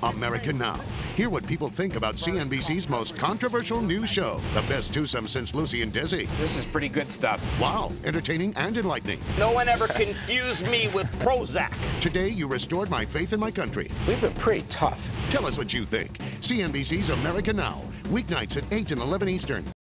America Now. Hear what people think about CNBC's most controversial news show. The best twosome since Lucy and Desi. This is pretty good stuff. Wow, entertaining and enlightening. No one ever confused me with Prozac. Today, you restored my faith in my country. We've been pretty tough. Tell us what you think. CNBC's America Now. Weeknights at 8 and 11 Eastern.